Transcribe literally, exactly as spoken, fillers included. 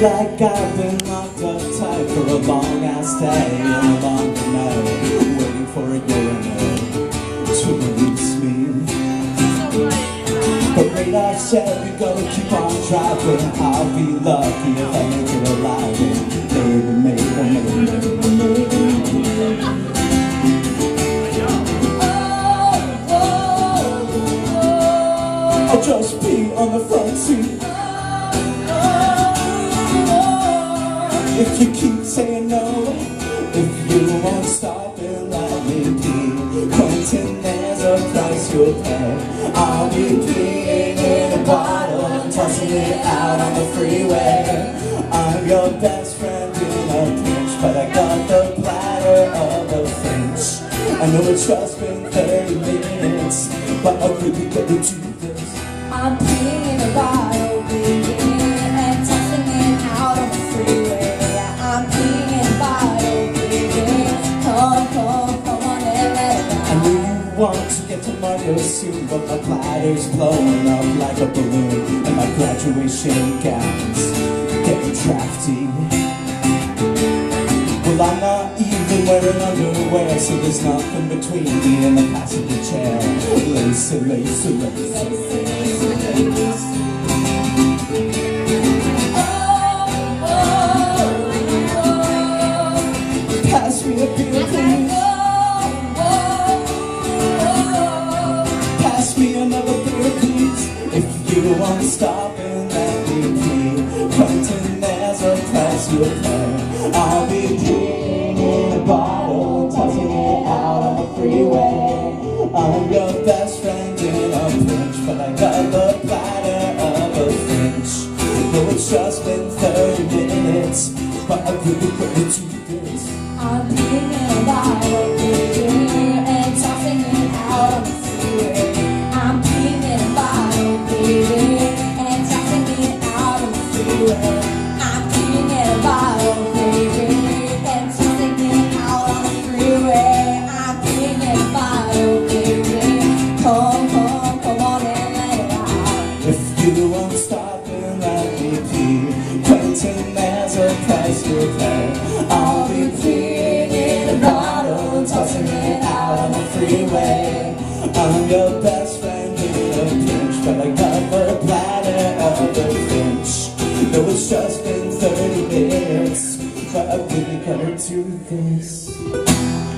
like I've been locked up tight for a long ass day and a long night, waiting for a urinal to release me. But radar said we gotta keep on driving. I'll be lucky if I make it alive. And maybe, maybe, maybe, maybe. I'll just be on the front seat. If you keep saying no, if you won't stop and let me pee, Quentin, there's a price you'll pay. I'll be peeing in a bottle and tossing it out on the freeway. I'm your best friend in a pinch, but I got the bladder of a finch. I know it's just been thirty minutes, but I really gotta do this. I'm peeing in a bottle, baby, and tossing it out on the freeway. I'm peeing in a bottle, baby. Come, come, come on and let it out. I know you want to get to Mario soon, but my bladder's blowing up like a balloon, and my graduation gown's getting drafty. Well, I'm not even wearing underwear, so there's nothing between me and the passenger chair. Lacy, lacy, lacy. Pass me a beer, please. Pass me another beer, please. If you won't stop and let me pee, Quentin, there's a price you'll pay. I'll be peeing in a bottle, tossing it out on the freeway. I'm your best friend in a pinch, but I got the bladder of a finch. Though it's just been thirty minutes, but I really gotta do this. I'm peeing in a bottle, baby, and tossing it out on the freeway. I'm peeing in a bottle, baby, and tossing it out on the freeway. I'm peeing in a bottle, baby, and tossing it out on the freeway. I'm peeing in a bottle, baby. Come, come, come on and let it out. If you won't stop and let me pee, Quentin, there's a price you'll pay. I'll be peeing in a bottle, tossing it out on the freeway. I'm your best friend in a pinch, but I got the bladder of a finch. Though it's just been thirty minutes, but I really gotta do this.